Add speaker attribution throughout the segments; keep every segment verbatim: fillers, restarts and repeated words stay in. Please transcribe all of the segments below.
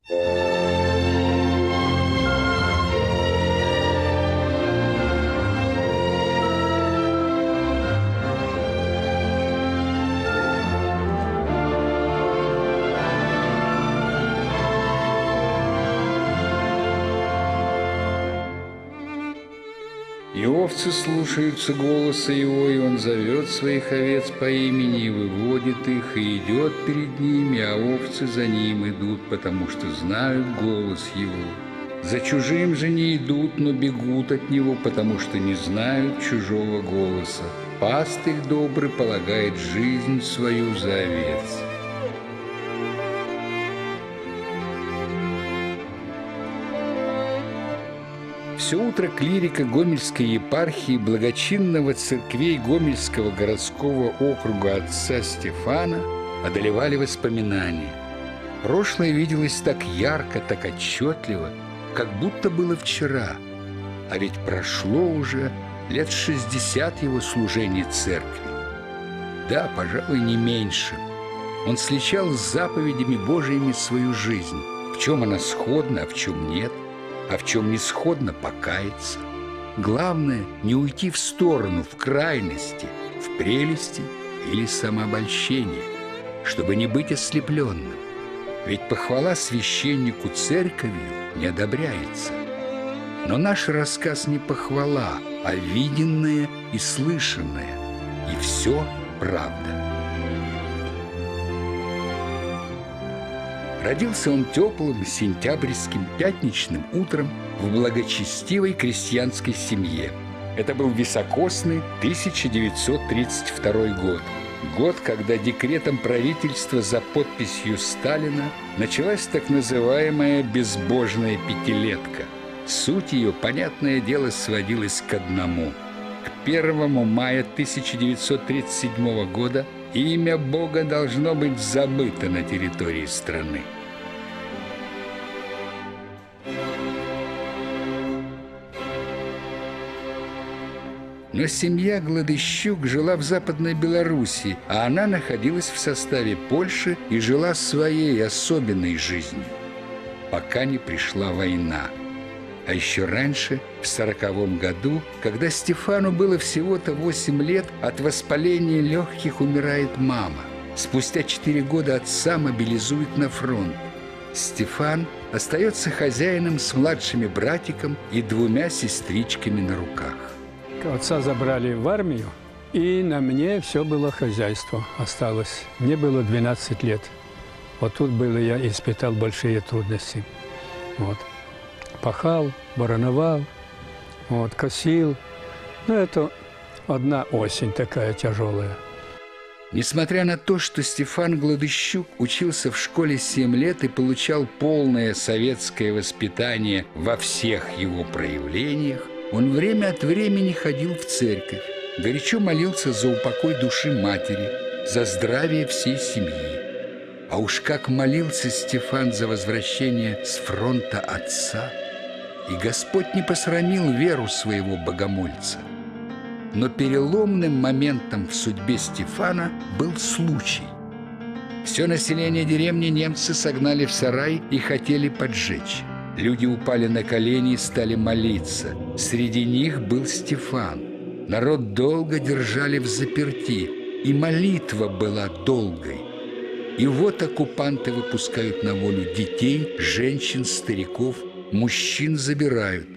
Speaker 1: И овцы слушаются голоса его, и он зовет своих овец по имени и выводит их, и идет перед ними, а овцы за ним идут, потому что знают голос его. За чужим же не идут, но бегут от него, потому что не знают чужого голоса. Пастырь добрый полагает жизнь свою за овец. Все утро клирика Гомельской епархии благочинного церквей Гомельского городского округа отца Стефана одолевали воспоминания. Прошлое виделось так ярко, так отчетливо, как будто было вчера, а ведь прошло уже лет шестьдесят его служения церкви. Да, пожалуй, не меньше. Он сличал с заповедями Божьими свою жизнь, в чем она сходна, а в чем нет, а в чем не сходно покаяться. Главное – не уйти в сторону, в крайности, в прелести или самообольщении, чтобы не быть ослепленным. Ведь похвала священнику церковью не одобряется. Но наш рассказ не похвала, а виденное и слышанное, и все правда. Родился он теплым сентябрьским пятничным утром в благочестивой крестьянской семье. Это был високосный тысяча девятьсот тридцать второй год. Год, когда декретом правительства за подписью Сталина началась так называемая «безбожная пятилетка». Суть ее, понятное дело, сводилась к одному. К первому мая тысяча девятьсот тридцать седьмого года имя Бога должно быть забыто на территории страны. Но семья Гладыщук жила в Западной Белоруссии, а она находилась в составе Польши и жила своей особенной жизнью, пока не пришла война. А еще раньше, в сороковом году, когда Стефану было всего-то восемь лет, от воспаления легких умирает мама. Спустя четыре года отца мобилизуют на фронт. Стефан остается хозяином с младшими братиком и двумя сестричками на руках.
Speaker 2: Отца забрали в армию, и на мне все было хозяйство осталось. Мне было двенадцать лет. Вот тут было, я испытал большие трудности. Вот. Пахал, барановал, вот, косил. Ну, это одна осень такая тяжелая.
Speaker 1: Несмотря на то, что Стефан Гладыщук учился в школе семь лет и получал полное советское воспитание во всех его проявлениях, он время от времени ходил в церковь, горячо молился за упокой души матери, за здравие всей семьи. А уж как молился Стефан за возвращение с фронта отца! И Господь не посрамил веру своего богомольца. Но переломным моментом в судьбе Стефана был случай. Все население деревни немцы согнали в сарай и хотели поджечь. Люди упали на колени и стали молиться. Среди них был Стефан. Народ долго держали в заперти, и молитва была долгой. И вот оккупанты выпускают на волю детей, женщин, стариков, мужчин забирают.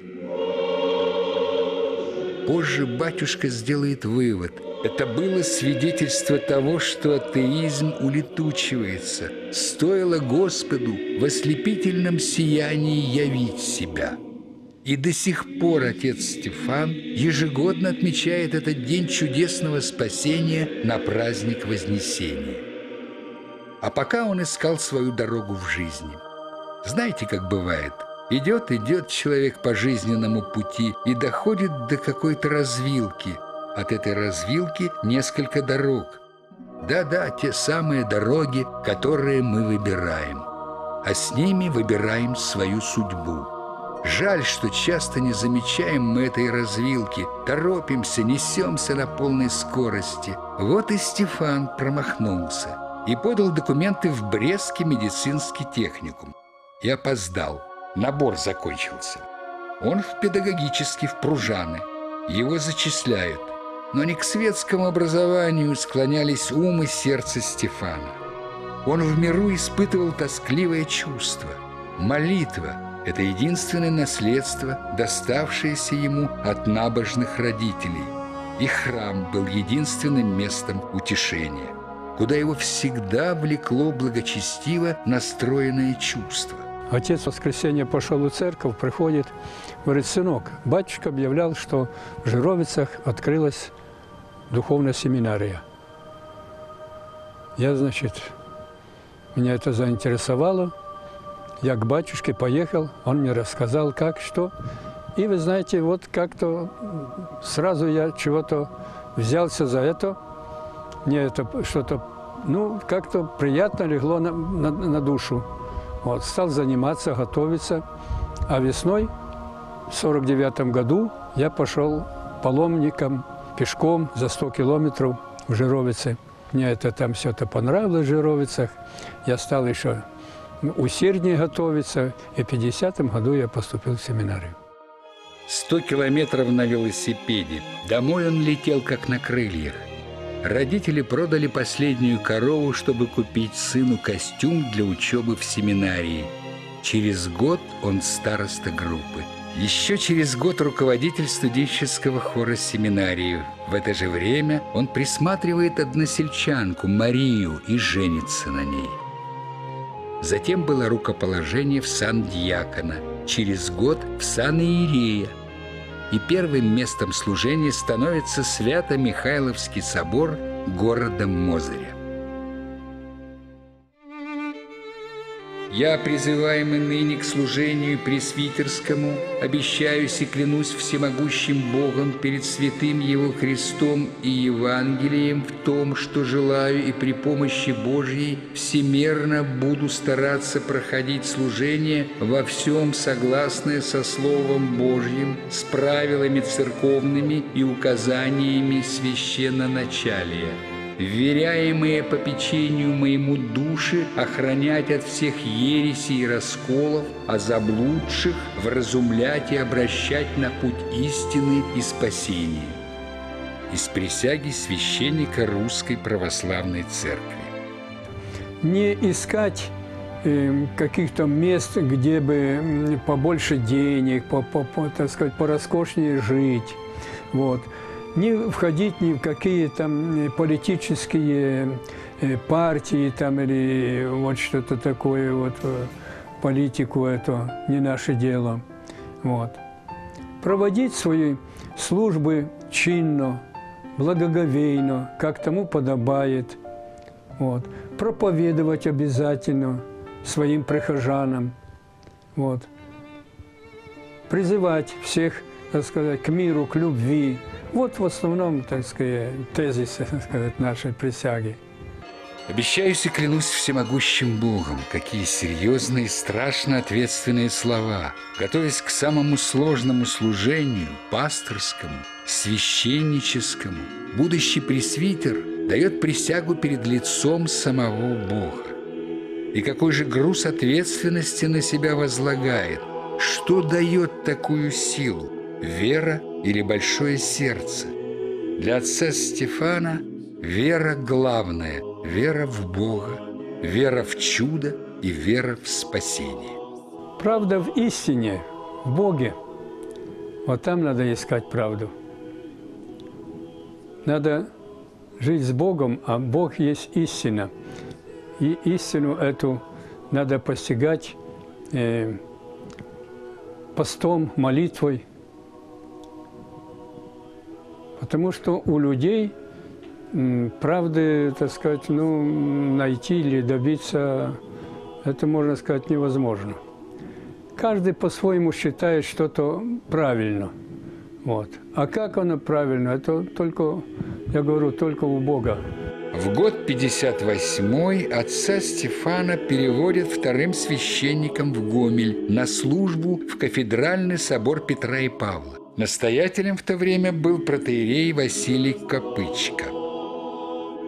Speaker 1: Позже батюшка сделает вывод. Это было свидетельство того, что атеизм улетучивается. Стоило Господу в ослепительном сиянии явить себя. И до сих пор отец Стефан ежегодно отмечает этот день чудесного спасения на праздник Вознесения. А пока он искал свою дорогу в жизни. Знаете, как бывает? Идет, идет человек по жизненному пути и доходит до какой-то развилки. От этой развилки несколько дорог. Да-да, те самые дороги, которые мы выбираем. А с ними выбираем свою судьбу. Жаль, что часто не замечаем мы этой развилки, торопимся, несемся на полной скорости. Вот и Стефан промахнулся и подал документы в Брестский медицинский техникум. и опоздал. Набор закончился. Он в педагогический, в Пружаны. Его зачисляют. Но не к светскому образованию склонялись ум и сердце Стефана. Он в миру испытывал тоскливое чувство. Молитва – это единственное наследство, доставшееся ему от набожных родителей. И храм был единственным местом утешения, куда его всегда влекло благочестиво настроенное чувство.
Speaker 2: Отец в воскресенье пошел в церковь, приходит, говорит: сынок, батюшка объявлял, что в Жировицах открылась духовная семинария. Я, значит, меня это заинтересовало. Я к батюшке поехал, он мне рассказал, как, что. И вы знаете, вот как-то сразу я чего-то взялся за это. Мне это что-то, ну, как-то приятно легло на, на, на душу. Вот, стал заниматься, готовиться. А весной, в сорок девятом году, я пошел паломником пешком за сто километров в Жировицы. Мне это там все это понравилось в Жировицах. Я стал еще усерднее готовиться, и в пятидесятом году я поступил в семинарию.
Speaker 1: Сто километров на велосипеде. Домой он летел, как на крыльях. Родители продали последнюю корову, чтобы купить сыну костюм для учебы в семинарии. Через год он староста группы. Еще через год руководитель студенческого хора семинарии. В это же время он присматривает односельчанку Марию и женится на ней. Затем было рукоположение в сан дьякона, через год в сан иерея. И первым местом служения становится Свято-Михайловский собор города Мозыря. Я, призываемый ныне к служению пресвитерскому, обещаюсь и клянусь всемогущим Богом перед святым Его Христом и Евангелием в том, что желаю и при помощи Божьей всемерно буду стараться проходить служение во всем согласное со Словом Божьим, с правилами церковными и указаниями священноначалия, вверяемые попечению моему души охранять от всех ересей и расколов, а заблудших вразумлять и обращать на путь истины и спасения. Из присяги священника Русской Православной Церкви.
Speaker 2: Не искать э, каких-то мест, где бы побольше денег, по, по, по, так сказать, пороскошнее жить, вот. Не входить ни в какие там политические партии там, или вот что-то такое, вот, политику это не наше дело. Вот. Проводить свои службы чинно, благоговейно, как тому подобает. Вот. Проповедовать обязательно своим прихожанам. Вот. Призывать всех, так сказать, к миру, к любви. Вот в основном, так сказать, тезисы, так сказать, нашей присяги.
Speaker 1: Обещаюсь и клянусь всемогущим Богом, какие серьезные и страшно ответственные слова, готовясь к самому сложному служению, пасторскому, священническому. Будущий пресвитер дает присягу перед лицом самого Бога. И какой же груз ответственности на себя возлагает? Что дает такую силу? Вера или большое сердце? Для отца Стефана вера главная, вера в Бога, вера в чудо и вера в спасение.
Speaker 2: Правда в истине, в Боге. Вот там надо искать правду. Надо жить с Богом, а Бог есть истина. И истину эту надо постигать э, постом, молитвой. Потому что у людей правды, так сказать, ну, найти или добиться, это, можно сказать, невозможно. Каждый по-своему считает что-то правильно. Вот. А как оно правильно, это только, я говорю, только у Бога.
Speaker 1: В год пятьдесят восьмой отца Стефана переводят вторым священником в Гомель на службу в кафедральный собор Петра и Павла. Настоятелем в то время был протоиерей Василий Копычко.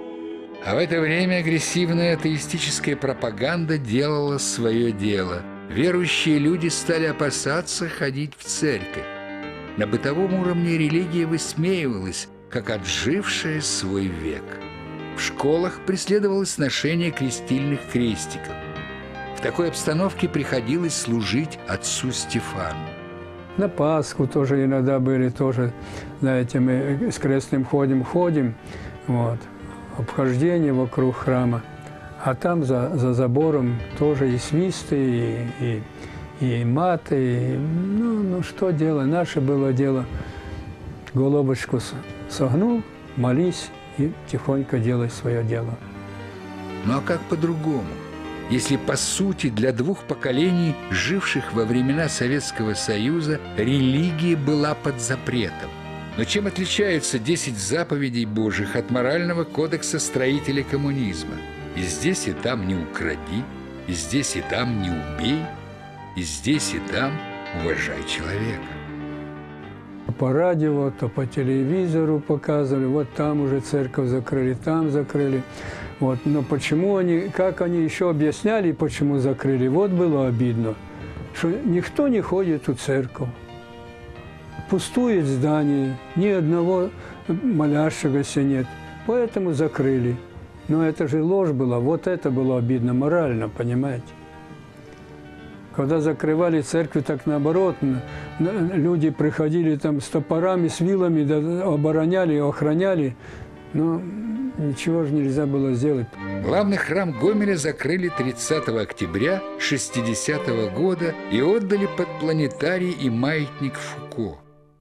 Speaker 1: А в это время агрессивная атеистическая пропаганда делала свое дело. Верующие люди стали опасаться ходить в церковь. На бытовом уровне религия высмеивалась, как отжившая свой век. В школах преследовалось ношение крестильных крестиков. В такой обстановке приходилось служить отцу Стефану.
Speaker 2: На Пасху тоже иногда были, тоже, знаете, мы с крестным ходим, ходим, вот, обхождение вокруг храма. А там за, за забором тоже и свисты, и, и, и маты. И, ну, ну, что дело? Наше было дело. Головочку согнул, молись и тихонько делай свое дело.
Speaker 1: Ну а как по-другому? Если, по сути, для двух поколений, живших во времена Советского Союза, религия была под запретом. Но чем отличаются десять заповедей Божьих от морального кодекса строителей коммунизма? И здесь, и там не укради, и здесь, и там не убей, и здесь, и там уважай человека.
Speaker 2: По радио, то по телевизору показывали, вот там уже церковь закрыли, там закрыли. Вот. Но почему они, как они еще объясняли, почему закрыли, вот было обидно, что никто не ходит в церковь. Пустует здание, ни одного молящегося нет, поэтому закрыли. Но это же ложь была, вот это было обидно морально, понимаете? Когда закрывали церкви, так наоборот, люди приходили там с топорами, с вилами, да, обороняли, охраняли, но ничего же нельзя было сделать.
Speaker 1: Главный храм Гомеля закрыли тридцатого октября шестидесятого года и отдали под планетарий и маятник Фуко.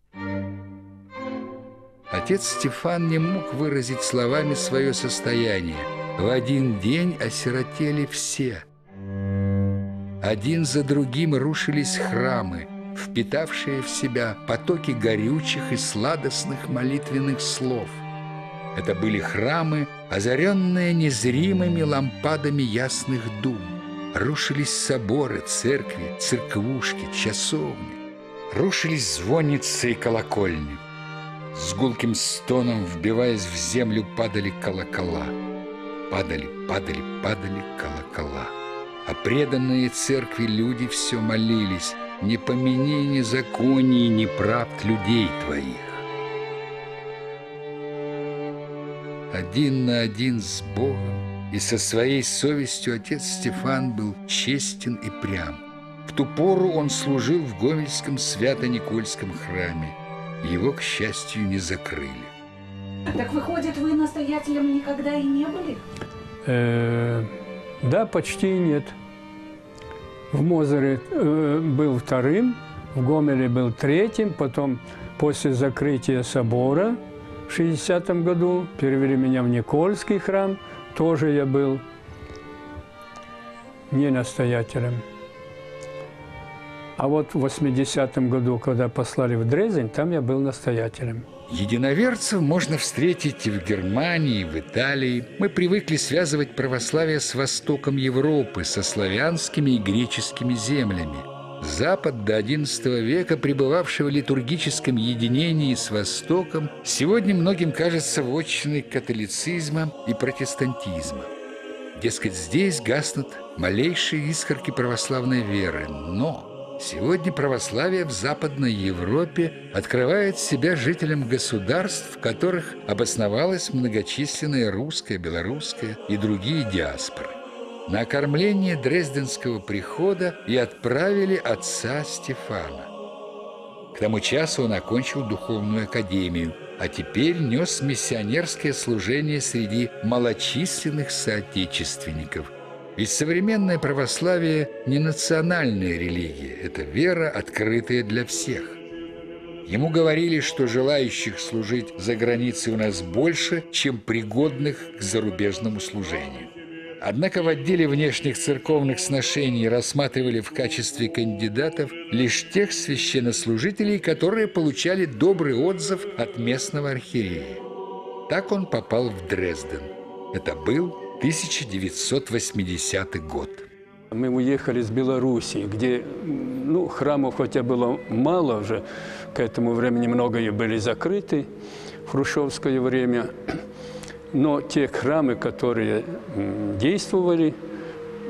Speaker 1: Отец Стефан не мог выразить словами свое состояние. В один день осиротели все. Один за другим рушились храмы, впитавшие в себя потоки горючих и сладостных молитвенных слов. Это были храмы, озаренные незримыми лампадами ясных дум. Рушились соборы, церкви, церквушки, часовни. Рушились звонницы и колокольни. С гулким стоном, вбиваясь в землю, падали колокола. Падали, падали, падали колокола. А преданные церкви люди все молились: «Не помяни ни законий, ни правд людей твоих». Один на один с Богом и со своей совестью отец Стефан был честен и прям. В ту пору он служил в Гомельском Свято-Никольском храме. Его, к счастью, не закрыли.
Speaker 3: Так выходит, вы настоятелем никогда и не были?
Speaker 2: Э, да, почти нет. В Мозыре э, был вторым, в Гомеле был третьим, потом после закрытия собора в шестидесятом году перевели меня в Никольский храм, тоже я был не настоятелем. А вот в восьмидесятом году, когда послали в Дрезден, там я был настоятелем.
Speaker 1: Единоверцев можно встретить и в Германии, и в Италии. Мы привыкли связывать православие с востоком Европы, со славянскими и греческими землями. Запад до одиннадцатого века, пребывавший в литургическом единении с Востоком, сегодня многим кажется вотчиной католицизма и протестантизма. Дескать, здесь гаснут малейшие искорки православной веры, но сегодня православие в Западной Европе открывает себя жителям государств, в которых обосновалась многочисленная русская, белорусская и другие диаспоры. На окормление Дрезденского прихода и отправили отца Стефана. К тому часу он окончил духовную академию, а теперь нес миссионерское служение среди малочисленных соотечественников. Ведь современное православие не национальная религия, это вера, открытая для всех. Ему говорили, что желающих служить за границей у нас больше, чем пригодных к зарубежному служению. Однако в отделе внешних церковных сношений рассматривали в качестве кандидатов лишь тех священнослужителей, которые получали добрый отзыв от местного архиерея. Так он попал в Дрезден. Это был тысяча девятьсот восьмидесятый год.
Speaker 2: Мы уехали с Белоруссии, где ну, храмов хотя было мало уже, к этому времени многие были закрыты в хрущевское время. Но те храмы, которые действовали,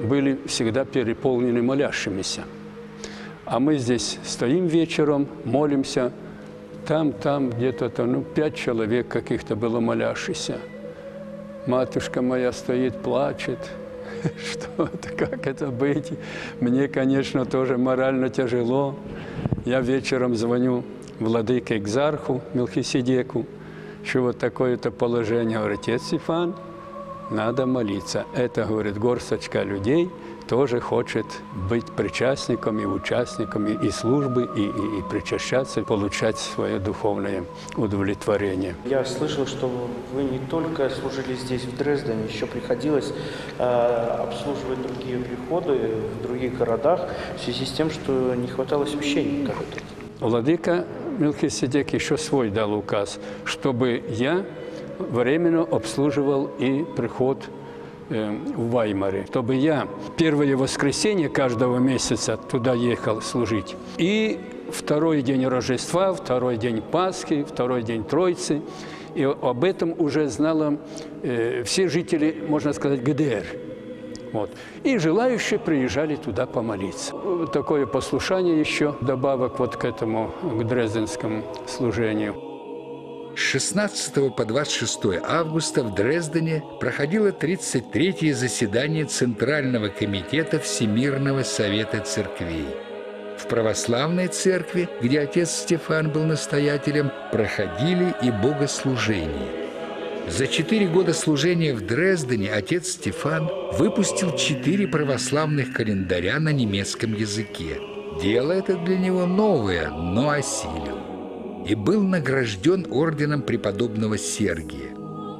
Speaker 2: были всегда переполнены молящимися. А мы здесь стоим вечером, молимся. Там, там где-то ну, пять человек каких-то было молящихся. Матушка моя стоит, плачет. Что это, как это быть? Мне, конечно, тоже морально тяжело. Я вечером звоню владыке Экзарху Мелхиседеку, что вот такое-то положение. Говорит, отец Стефан, надо молиться. Это, говорит, горсточка людей тоже хочет быть причастниками, участниками и службы, и, и, и причащаться, получать свое духовное удовлетворение.
Speaker 4: Я слышал, что вы не только служили здесь, в Дрездене, еще приходилось э, обслуживать другие приходы в других городах в связи с тем, что не хватало священников.
Speaker 2: Владыка Мелхиседек еще свой дал указ, чтобы я временно обслуживал и приход в Ваймаре, чтобы я первое воскресенье каждого месяца туда ехал служить. И второй день Рождества, второй день Пасхи, второй день Троицы. И об этом уже знали э, все жители, можно сказать, ГДР. Вот. И желающие приезжали туда помолиться. Такое послушание еще, добавок вот к этому, к дрезденскому служению.
Speaker 1: С шестнадцатого по двадцать шестое августа в Дрездене проходило тридцать третье заседание Центрального комитета Всемирного совета церквей. В православной церкви, где отец Стефан был настоятелем, проходили и богослужения. За четыре года служения в Дрездене отец Стефан выпустил четыре православных календаря на немецком языке. Дело это для него новое, но осилил. И был награжден орденом преподобного Сергия.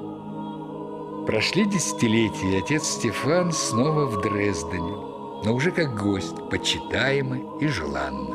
Speaker 1: Прошли десятилетия, и отец Стефан снова в Дрездене, но уже как гость, почитаемый и желанный.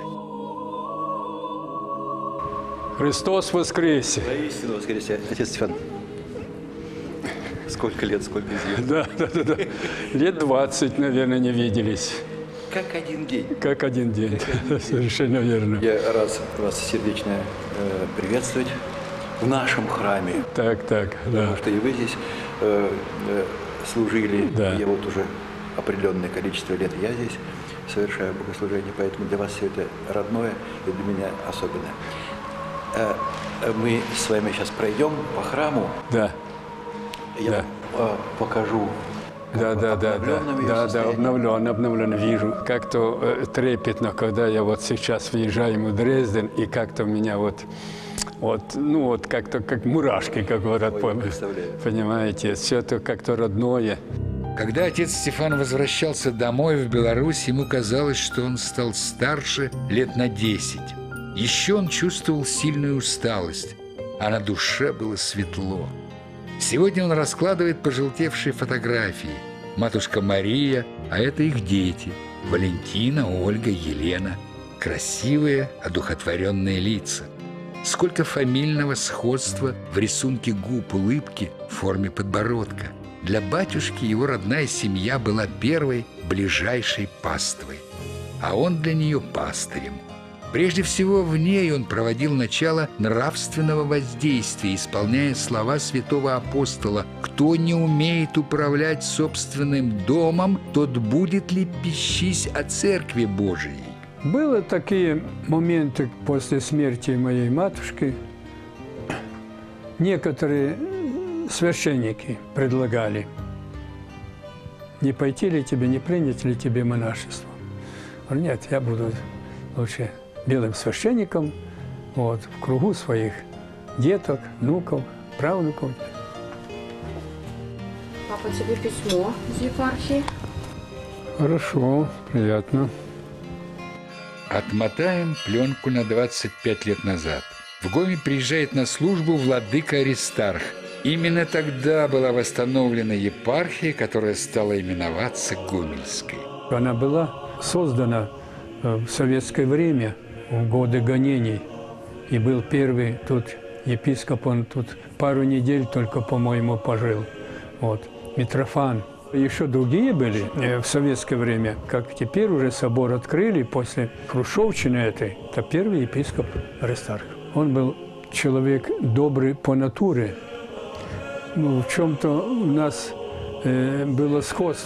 Speaker 2: Христос воскресе!
Speaker 5: Воистину воскресе, отец Стефан. Сколько лет, сколько зим?
Speaker 2: Да, да, да, да. Лет двадцать, наверное, не виделись.
Speaker 5: Как один день.
Speaker 2: Как один день, совершенно верно.
Speaker 5: Я рад вас сердечно э, приветствовать в нашем храме.
Speaker 2: Так, так, да.
Speaker 5: Потому что и вы здесь э, э, служили,
Speaker 2: Да.
Speaker 5: я вот уже определенное количество лет я здесь совершаю богослужение, поэтому для вас все это родное и для меня особенно. Э, мы с вами сейчас пройдем по храму.
Speaker 2: Да.
Speaker 5: Я
Speaker 2: Да.
Speaker 5: э, покажу.
Speaker 2: Да, да, да, да, да, да, обновлен, обновлен, вижу. Как-то э, трепетно, когда я вот сейчас въезжаю в Дрезден, и как-то у меня вот, вот, ну вот как-то как мурашки, как говорят,
Speaker 5: Ой,
Speaker 2: понимаете, все это как-то родное.
Speaker 1: Когда отец Стефан возвращался домой в Беларусь, ему казалось, что он стал старше лет на десять. Еще он чувствовал сильную усталость, а на душе было светло. Сегодня он раскладывает пожелтевшие фотографии. Матушка Мария, а это их дети. Валентина, Ольга, Елена. Красивые, одухотворенные лица. Сколько фамильного сходства в рисунке губ, улыбки в форме подбородка. Для батюшки его родная семья была первой, ближайшей паствой. А он для нее пастырем. Прежде всего, в ней он проводил начало нравственного воздействия, исполняя слова святого апостола: «Кто не умеет управлять собственным домом, тот будет ли пищись о Церкви Божией».
Speaker 2: Были такие моменты после смерти моей матушки. Некоторые священники предлагали: не пойти ли тебе, не принять ли тебе монашество. Я говорю, нет, я буду лучше белым священником, вот, в кругу своих деток, внуков, правнуков.
Speaker 3: Папа, тебе письмо из епархии.
Speaker 2: Хорошо, приятно.
Speaker 1: Отмотаем пленку на двадцать пять лет назад. В Гомель приезжает на службу владыка Аристарх. Именно тогда была восстановлена епархия, которая стала именоваться Гомельской.
Speaker 2: Она была создана в советское время, в годы гонений. И был первый тут епископ, он тут пару недель только, по-моему, пожил. Вот, Митрофан. Еще другие были в советское время. Как теперь уже собор открыли после хрущевщины этой, это первый епископ Аристарх. Он был человек добрый по натуре. Ну, в чем-то у нас э, было сходство.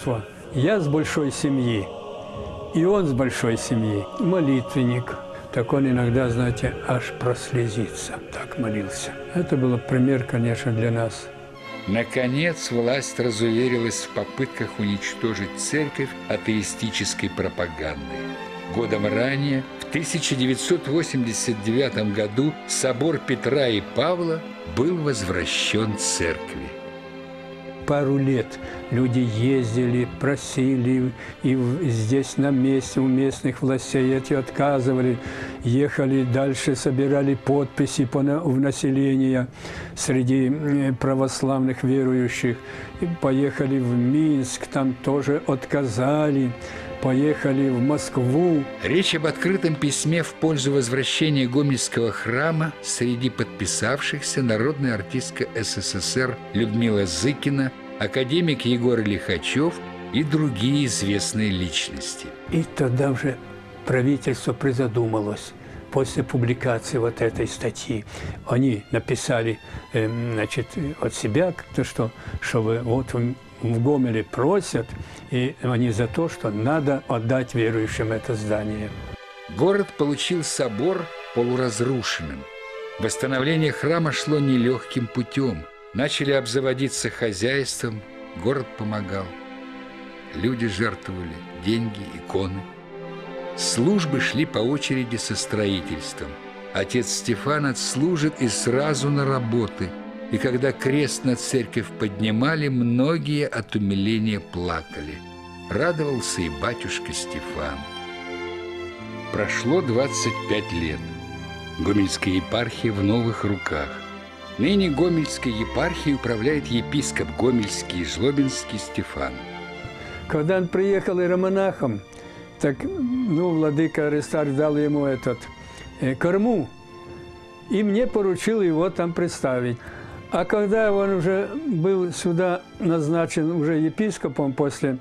Speaker 2: Я с большой семьи, и он с большой семьи. Молитвенник. Так он иногда, знаете, аж прослезится. Так молился. Это был пример, конечно, для нас.
Speaker 1: Наконец, власть разуверилась в попытках уничтожить церковь атеистической пропагандой. Годом ранее, в тысяча девятьсот восемьдесят девятом году, собор Петра и Павла был возвращен церкви.
Speaker 2: Пару лет люди ездили, просили, и здесь на месте у местных властей эти отказывали, ехали дальше, собирали подписи по в население среди православных верующих, и поехали в Минск, там тоже отказали. Поехали в Москву.
Speaker 1: Речь об открытом письме в пользу возвращения Гомельского храма среди подписавшихся народная артистка СССР Людмила Зыкина, академик Егор Лихачев и другие известные личности.
Speaker 2: И тогда уже правительство призадумалось. После публикации вот этой статьи они написали, э, значит, от себя, что, что вы, вот в Гомеле просят, и они за то, что надо отдать верующим это здание.
Speaker 1: Город получил собор полуразрушенным. Восстановление храма шло нелегким путем. Начали обзаводиться хозяйством, город помогал. Люди жертвовали деньги, иконы. Службы шли по очереди со строительством. Отец Стефан отслужит и сразу на работы. И когда крест над церковь поднимали, многие от умиления плакали. Радовался и батюшка Стефан. Прошло двадцать пять лет. Гомельская епархия в новых руках. Ныне Гомельской епархией управляет епископ Гомельский и Жлобинский Стефан.
Speaker 2: Когда он приехал иеромонахом, так, ну, владыка Аристарх дал ему этот э, корму, и мне поручил его там представить. А когда он уже был сюда назначен уже епископом после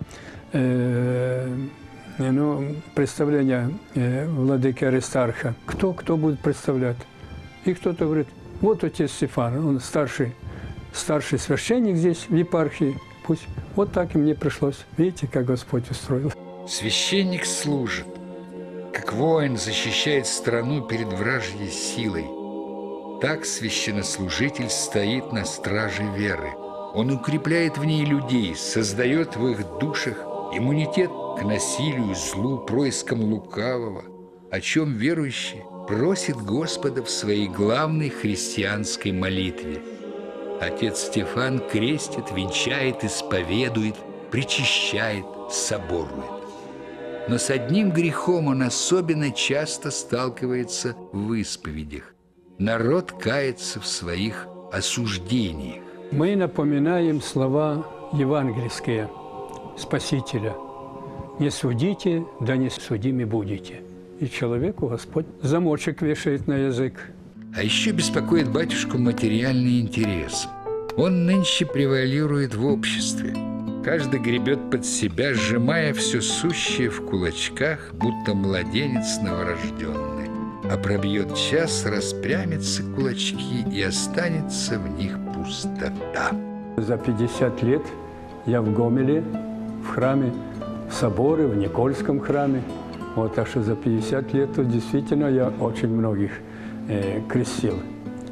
Speaker 2: э, ну, представления э, владыки Аристарха, кто, кто будет представлять? И кто-то говорит, вот отец Стефан, он старший, старший священник здесь, в епархии, пусть. Вот так и мне пришлось. Видите, как Господь устроил.
Speaker 1: Священник служит, как воин защищает страну перед вражьей силой. Так священнослужитель стоит на страже веры. Он укрепляет в ней людей, создает в их душах иммунитет к насилию, злу, проискам лукавого, о чем верующий просит Господа в своей главной христианской молитве. Отец Стефан крестит, венчает, исповедует, причащает, соборует. Но с одним грехом он особенно часто сталкивается в исповедях. Народ кается в своих осуждениях.
Speaker 2: Мы напоминаем слова евангельские Спасителя. «Не судите, да не судимы будете». И человеку Господь замочек вешает на язык.
Speaker 1: А еще беспокоит батюшку материальный интерес. Он нынче превалирует в обществе. Каждый гребет под себя, сжимая все сущее в кулачках, будто младенец новорожденный. А пробьет час, распрямятся кулачки, и останется в них пустота.
Speaker 2: За пятьдесят лет я в Гомеле, в храме, в соборе, в Никольском храме. Вот, так что за пятьдесят лет тут действительно я очень многих э, крестил.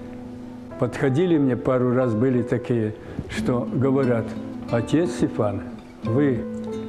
Speaker 2: Подходили мне пару раз, были такие, что говорят, отец Стефан, вы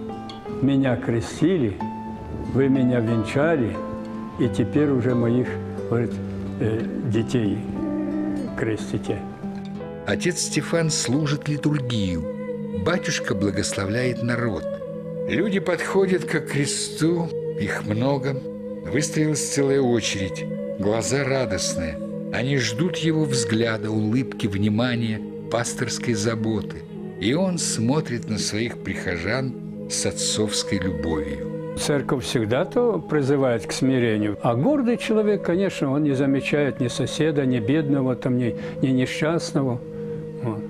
Speaker 2: меня крестили, вы меня венчали, и теперь уже моих, говорит, э, детей крестите.
Speaker 1: Отец Стефан служит литургию. Батюшка благословляет народ. Люди подходят к кресту, их много. Выстроилась целая очередь. Глаза радостные. Они ждут его взгляда, улыбки, внимания, пасторской заботы. И он смотрит на своих прихожан с отцовской любовью.
Speaker 2: Церковь всегда-то призывает к смирению. А гордый человек, конечно, он не замечает ни соседа, ни бедного, там, ни, ни несчастного. Вот.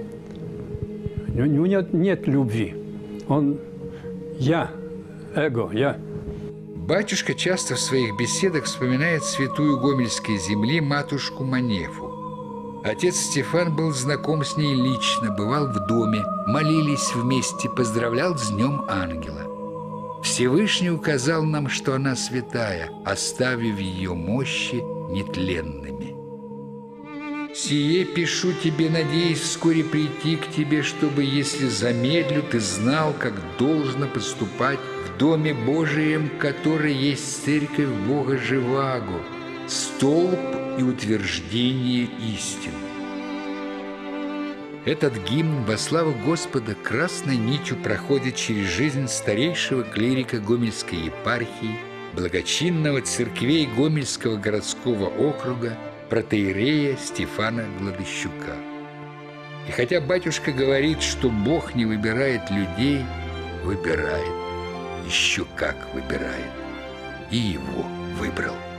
Speaker 2: У него нет, нет любви. Он «я», эго, «я».
Speaker 1: Батюшка часто в своих беседах вспоминает святую гомельской земли матушку Манефу. Отец Стефан был знаком с ней лично, бывал в доме, молились вместе, поздравлял с Днем Ангела. Всевышний указал нам, что она святая, оставив ее мощи нетленными. «Сие пишу тебе, надеясь вскоре прийти к тебе, чтобы, если замедлю, ты знал, как должно поступать в Доме Божием, который есть церковь Бога живаго, столб и утверждение истины». Этот гимн во славу Господа красной нитью проходит через жизнь старейшего клирика Гомельской епархии, благочинного церквей Гомельского городского округа, протоиерея Стефана Гладыщука. И хотя батюшка говорит, что Бог не выбирает людей, выбирает, еще как выбирает, и его выбрал.